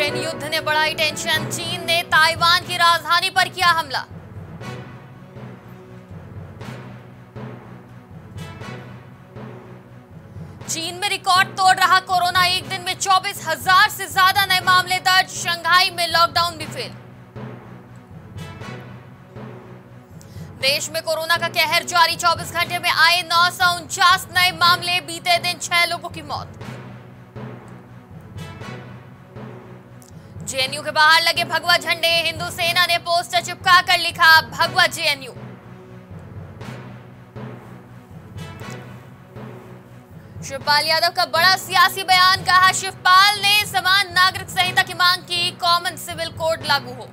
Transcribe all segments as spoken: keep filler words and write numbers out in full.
Ukraine युद्ध ने बढ़ाई टेंशन, चीन ने ताइवान की राजधानी पर किया हमला। चीन में रिकॉर्ड तोड़ रहा कोरोना, एक दिन में चौबीस हजार से ज्यादा नए मामले दर्ज, शंघाई में लॉकडाउन भी फेल। देश में कोरोना का कहर जारी, चौबीस घंटे में आए नौ सौ उनचास नए मामले, बीते दिन छह लोगों की मौत। जेएनयू के बाहर लगे भगवा झंडे, हिंदू सेना ने पोस्टर चिपका कर लिखा भगवा जेएनयू। शिवपाल यादव का बड़ा सियासी बयान, कहा शिवपाल ने समान नागरिक संहिता की मांग की, कॉमन सिविल कोड लागू हो।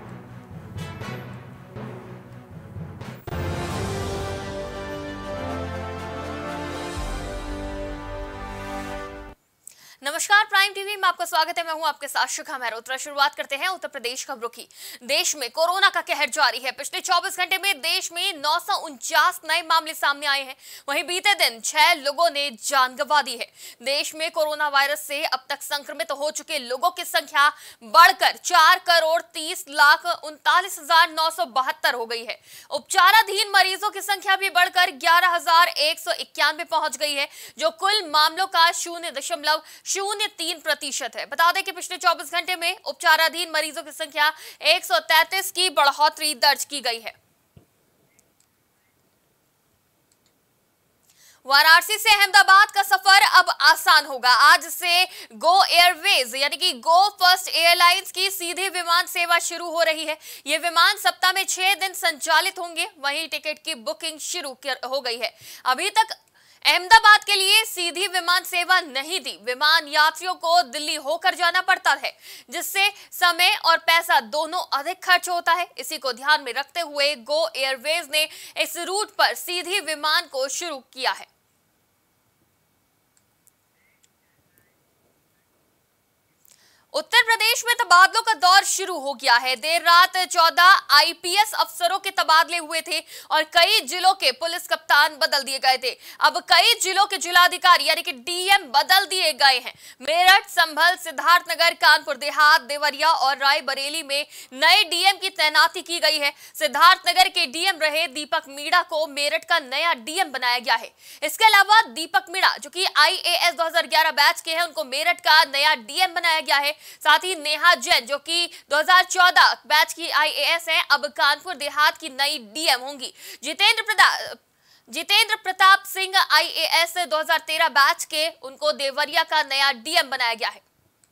नमस्कार, प्राइम टीवी में आपका स्वागत है। मैं हूं आपके साथ शिखा मेहरोत्रा। शुरुआत करते हैं उत्तर प्रदेश खबरों की। देश में कोरोना का कहर जारी है। पिछले चौबीस घंटे में देश में नौ सौ उनचास नए मामले सामने आए हैं। वहीं बीते दिन छह लोगों ने जान गंवा दी है। देश में कोरोना वायरस से अब तक संक्रमित हो चुके लोगों की संख्या बढ़कर चार करोड़ तीस लाख उनतालीस हजार नौ सौ बहत्तर हो गई है। उपचाराधीन मरीजों की संख्या भी बढ़कर ग्यारह हजार एक सौ इक्यानवे पहुंच गई है, जो कुल मामलों का शून्य दशमलव शून्य तीन प्रतिशत है। बता दें कि पिछले चौबीस घंटे में उपचाराधीन मरीजों की संख्या एक सौ तैंतीस की बढ़ोतरी दर्ज की गई है। वाराणसी से अहमदाबाद का सफर अब आसान होगा। आज से गो एयरवेज यानी कि गो फर्स्ट एयरलाइंस की सीधी विमान सेवा शुरू हो रही है। ये विमान सप्ताह में छह दिन संचालित होंगे। वहीं टिकट की बुकिंग शुरू हो गई है। अभी तक अहमदाबाद के लिए सीधी विमान सेवा नहीं दी। विमान यात्रियों को दिल्ली होकर जाना पड़ता है, जिससे समय और पैसा दोनों अधिक खर्च होता है। इसी को ध्यान में रखते हुए गो एयरवेज ने इस रूट पर सीधी विमान को शुरू किया है। उत्तर प्रदेश में तबादलों का दौर शुरू हो गया है। देर रात चौदह आईपीएस अफसरों के तबादले हुए थे और कई जिलों के पुलिस कप्तान बदल दिए गए थे। अब कई जिलों के जिलाधिकारी यानी कि डीएम बदल दिए गए हैं। मेरठ, संभल, सिद्धार्थनगर, कानपुर देहात, देवरिया और रायबरेली में नए डीएम की तैनाती की गई है। सिद्धार्थनगर के डीएम रहे दीपक मीणा को मेरठ का नया डीएम बनाया गया है। इसके अलावा दीपक मीणा, जो कि आईएएस दो हज़ार ग्यारह बैच के हैं, उनको मेरठ का नया डीएम बनाया गया है। साथ ही नेहा जैन, जो कि दो हज़ार चौदह बैच की आईएएस हैं, अब कानपुर देहात की नई डीएम होंगी। जितेंद्र प्रताप जितेंद्र प्रताप सिंह आईएएस दो हज़ार तेरह बैच के, उनको देवरिया का नया डीएम बनाया गया है।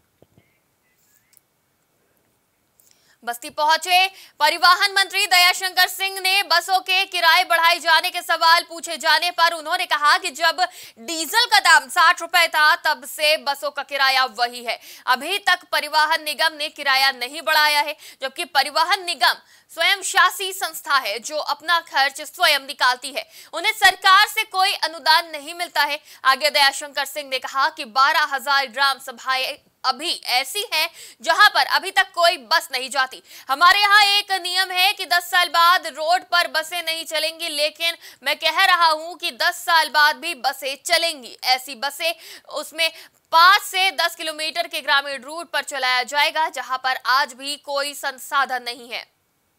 बस्ती पहुंचे परिवहन मंत्री दयाशंकर सिंह ने बसों के किराए बढ़ाए जाने के सवाल पूछे जाने पर उन्होंने कहा कि जब डीजल का दाम साठ रुपए था तब से बसों का किराया वही है। अभी तक परिवहन निगम ने किराया नहीं बढ़ाया है, जबकि परिवहन निगम स्वयं शासी संस्था है जो अपना खर्च स्वयं निकालती है। उन्हें सरकार से कोई अनुदान नहीं मिलता है। आगे दयाशंकर सिंह ने कहा कि बारह हजार ग्राम सभाएं अभी ऐसी हैं जहां पर अभी तक कोई बस नहीं जाती। हमारे यहाँ एक नियम है कि दस साल बाद रोड पर बसें नहीं चलेंगी, लेकिन मैं कह रहा हूं कि दस साल बाद भी बसें चलेंगी। ऐसी बसें उसमें पांच से दस किलोमीटर के ग्रामीण रूट पर चलाया जाएगा, जहां पर आज भी कोई संसाधन नहीं है।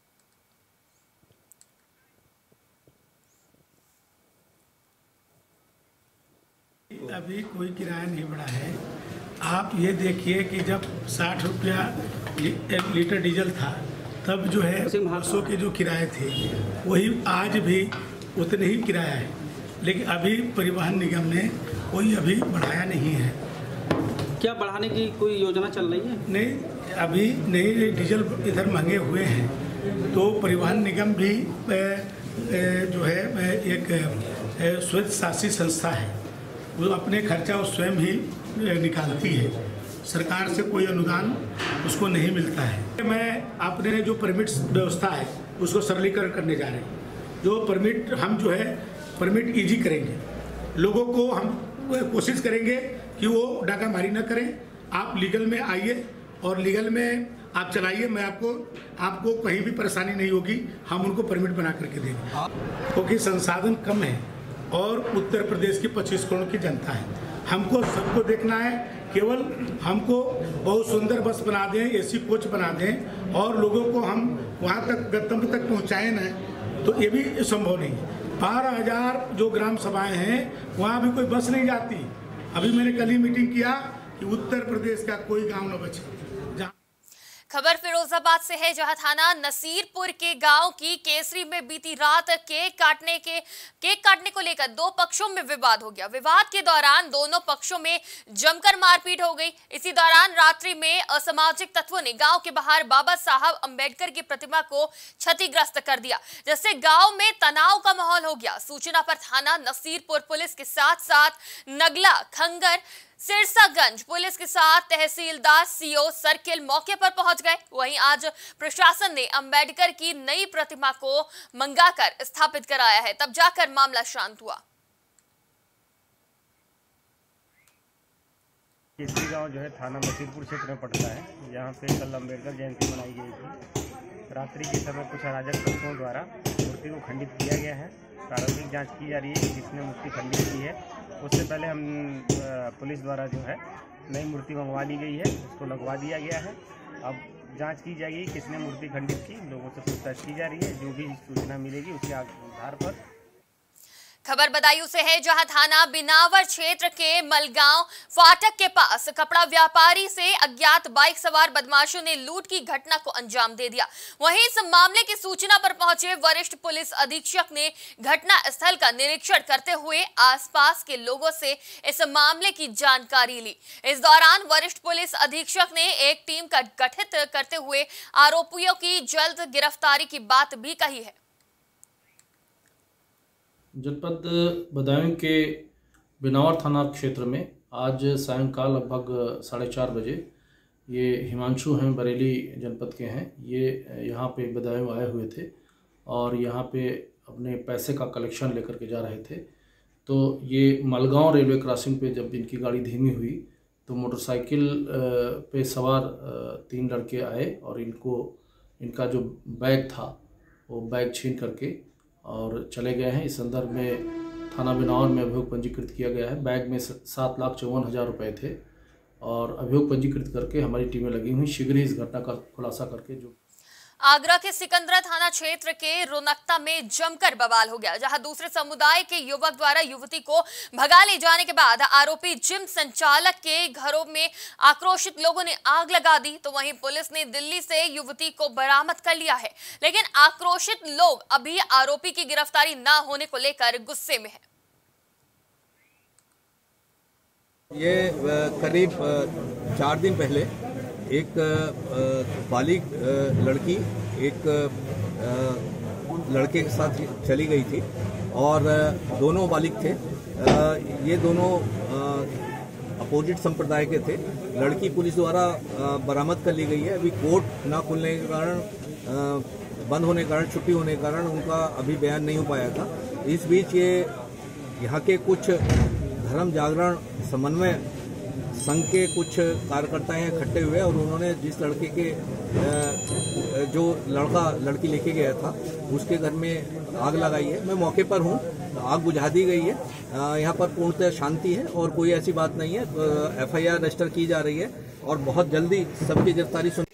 अभी कोई किराया नहीं बढ़ा है। आप ये देखिए कि जब साठ रुपया एक लीटर डीजल था, तब जो है बसों के जो किराए थे वही आज भी उतने ही किराया है। लेकिन अभी परिवहन निगम ने कोई अभी बढ़ाया नहीं है। क्या बढ़ाने की कोई योजना चल रही है? नहीं, अभी नहीं। डीजल इधर महंगे हुए हैं तो परिवहन निगम भी जो है एक स्वयं शासी संस्था है, वो अपने खर्चा वो स्वयं ही निकालती है। सरकार से कोई अनुदान उसको नहीं मिलता है। मैं अपने जो परमिट व्यवस्था है उसको सरलीकरण करने जा रहे हैं। जो परमिट हम जो है परमिट इजी करेंगे, लोगों को हम कोशिश करेंगे कि वो डाकामारी न करें। आप लीगल में आइए और लीगल में आप चलाइए। मैं आपको आपको कहीं भी परेशानी नहीं होगी, हम उनको परमिट बना करके देंगे। क्योंकि संसाधन कम है और उत्तर प्रदेश की पच्चीस करोड़ की जनता है। हमको सबको देखना है, केवल हमको बहुत सुंदर बस बना दें, एसी कोच बना दें और लोगों को हम वहाँ तक गंतव्य तक पहुँचाएं ना, तो ये भी संभव नहीं है। बारह हजार जो ग्राम सभाएं हैं वहाँ भी कोई बस नहीं जाती। अभी मैंने कल ही मीटिंग किया कि उत्तर प्रदेश का कोई गांव न बचे। खबर फिरोजाबाद से है, जहां थाना नसीरपुर के गांव की केसरी में बीती रात केक काटने के केक काटने को लेकर दो पक्षों में विवाद हो गया। विवाद के दौरान दोनों पक्षों में जमकर मारपीट हो गई। इसी दौरान रात्रि में असामाजिक तत्वों ने गांव के बाहर बाबा साहब अंबेडकर की प्रतिमा को क्षतिग्रस्त कर दिया, जिससे गांव में तनाव का माहौल हो गया। सूचना पर थाना नसीरपुर पुलिस के साथ साथ नगला, खंगर, सिरसागंज पुलिस के साथ तहसीलदार, सीओ सर्किल मौके पर पहुंच गए। वहीं आज प्रशासन ने अंबेडकर की नई प्रतिमा को मंगाकर स्थापित कराया है, तब जाकर मामला शांत हुआ। केसरी गांव जो है थाना नसीरपुर क्षेत्र में पड़ता है। यहाँ पे कल अंबेडकर जयंती मनाई गई थी। रात्रि के समय कुछ अराजक तत्वों द्वारा मूर्ति को खंडित किया गया है। प्रारंभिक जांच की जा रही है जिसने मूर्ति खंडित की है। उससे पहले हम पुलिस द्वारा जो है नई मूर्ति मंगवा ली गई है, उसको लगवा दिया गया है। अब जांच की जाएगी किसने मूर्ति खंडित की, लोगों से पूछताछ की जा रही है। जो भी सूचना मिलेगी उसके आधार पर। खबर बदायूं से है, जहां थाना बिनावर क्षेत्र के मलगांव फाटक के पास कपड़ा व्यापारी से अज्ञात बाइक सवार बदमाशों ने लूट की घटना को अंजाम दे दिया। वहीं इस मामले की सूचना पर पहुंचे वरिष्ठ पुलिस अधीक्षक ने घटना स्थल का निरीक्षण करते हुए आसपास के लोगों से इस मामले की जानकारी ली। इस दौरान वरिष्ठ पुलिस अधीक्षक ने एक टीम का गठित करते हुए आरोपियों की जल्द गिरफ्तारी की बात भी कही है। जनपद बदायूं के बिनावर थाना क्षेत्र में आज सायंकाल लगभग साढ़े चार बजे ये हिमांशु हैं, बरेली जनपद के हैं। ये यहाँ पे बदायूं आए हुए थे और यहाँ पे अपने पैसे का कलेक्शन लेकर के जा रहे थे। तो ये मलगांव रेलवे क्रॉसिंग पे जब इनकी गाड़ी धीमी हुई तो मोटरसाइकिल पे सवार तीन लड़के आए और इनको इनका जो बैग था वो बैग छीन करके और चले गए हैं। इस संदर्भ में थाना बिनावर में अभियोग पंजीकृत किया गया है। बैग में सात लाख चौवन हज़ार रुपये थे और अभियोग पंजीकृत करके हमारी टीमें लगी हुई शीघ्र ही इस घटना का खुलासा करके जो आगरा के सिकंदरा थाना क्षेत्र के रोनकता में जमकर बवाल हो गया, जहां दूसरे समुदाय के युवक द्वारा युवती को भगा ले जाने के बाद आरोपी जिम संचालक के घरों में आक्रोशित लोगों ने आग लगा दी। तो वहीं पुलिस ने दिल्ली से युवती को बरामद कर लिया है, लेकिन आक्रोशित लोग अभी आरोपी की गिरफ्तारी न होने को लेकर गुस्से में है। ये करीब चार दिन पहले एक बालिग लड़की एक लड़के के साथ चली गई थी और दोनों बालिग थे। ये दोनों अपोजिट संप्रदाय के थे। लड़की पुलिस द्वारा बरामद कर ली गई है। अभी कोर्ट ना खुलने के कारण, बंद होने के कारण, छुट्टी होने के कारण उनका अभी बयान नहीं हो पाया था। इस बीच ये यहाँ के कुछ धर्म जागरण समन्वय संघ के कुछ कार्यकर्ता हैं इकट्ठे हुए और उन्होंने जिस लड़के के जो लड़का लड़की लेके गया था उसके घर में आग लगाई है। मैं मौके पर हूँ, आग बुझा दी गई है। यहाँ पर पूर्णतः शांति है और कोई ऐसी बात नहीं है। एफ आई आर रजिस्टर की जा रही है और बहुत जल्दी सबकी गिरफ्तारी सुन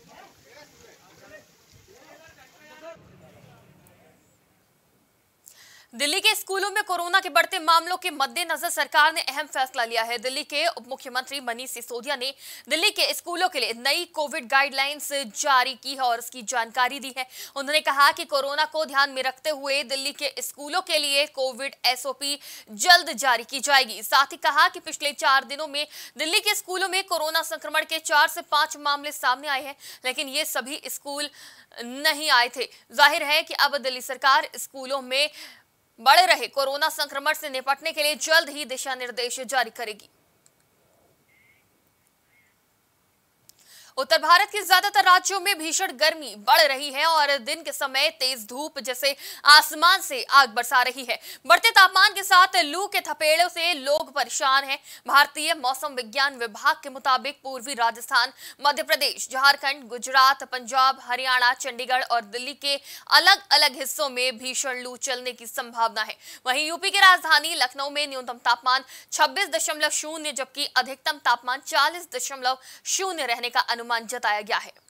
दिल्ली के स्कूलों में कोरोना के बढ़ते मामलों के मद्देनजर सरकार ने अहम फैसला लिया है। दिल्ली के उप मुख्यमंत्री मनीष सिसोदिया ने दिल्ली के स्कूलों के लिए नई कोविड गाइडलाइंस जारी की है और उसकी जानकारी दी है। उन्होंने कहा कि कोरोना को ध्यान में रखते हुए दिल्ली के स्कूलों के लिए कोविड एस ओ पी जल्द जारी की जाएगी। साथ ही कहा कि पिछले चार दिनों में दिल्ली के स्कूलों में कोरोना संक्रमण के चार से पांच मामले सामने आए हैं, लेकिन ये सभी स्कूल नहीं आए थे। जाहिर है कि अब दिल्ली सरकार स्कूलों में बढ़ रहे कोरोना संक्रमण से निपटने के लिए जल्द ही दिशा निर्देश जारी करेगी। उत्तर भारत के ज्यादातर राज्यों में भीषण गर्मी बढ़ रही है और दिन के समय तेज धूप जैसे आसमान से आग बरसा रही है। बढ़ते तापमान के साथ लू के थपेड़ों से लोग परेशान हैं। भारतीय मौसम विज्ञान विभाग के मुताबिक पूर्वी राजस्थान, मध्य प्रदेश, झारखंड, गुजरात, पंजाब, हरियाणा, चंडीगढ़ और दिल्ली के अलग अलग हिस्सों में भीषण लू चलने की संभावना है। वहीं यूपी की राजधानी लखनऊ में न्यूनतम तापमान छब्बीस दशमलव शून्य जबकि अधिकतम तापमान चालीस दशमलव शून्य रहने का अनुमान जताया गया है।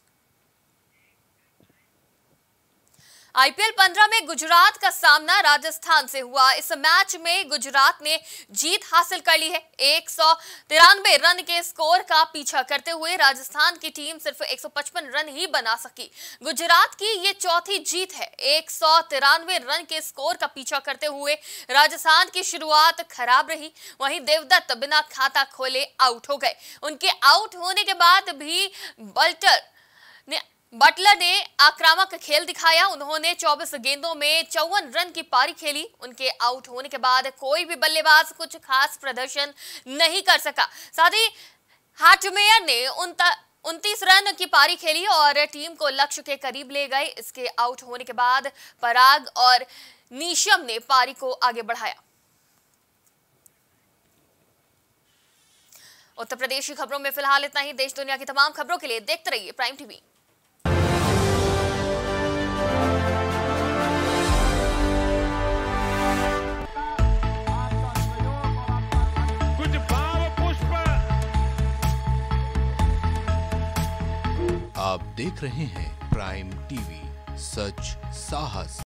आईपीएल पंद्रह में गुजरात का सामना राजस्थान से हुआ। इस मैच में गुजरात ने जीत हासिल कर ली है। एक सौ तिरानवे रन के स्कोर का पीछा करते हुए राजस्थान की टीम सिर्फ एक सौ पचपन रन ही बना सकी। गुजरात की ये चौथी जीत है। एक सौ तिरानवे रन के स्कोर का पीछा करते हुए राजस्थान की शुरुआत खराब रही। वहीं देवदत्त बिना खाता खोले आउट हो गए। उनके आउट होने के बाद भी बल्टर ने बटलर ने आक्रामक खेल दिखाया। उन्होंने चौबीस गेंदों में चौवन रन की पारी खेली। उनके आउट होने के बाद कोई भी बल्लेबाज कुछ खास प्रदर्शन नहीं कर सका। साथ ही हार्टमेयर ने उनतीस रन की पारी खेली और टीम को लक्ष्य के करीब ले गए। इसके आउट होने के बाद पराग और नीशम ने पारी को आगे बढ़ाया। उत्तर प्रदेश की खबरों में फिलहाल इतना ही। देश दुनिया की तमाम खबरों के लिए देखते रहिए प्राइम टीवी। आप देख रहे हैं प्राइम टीवी, सच साहस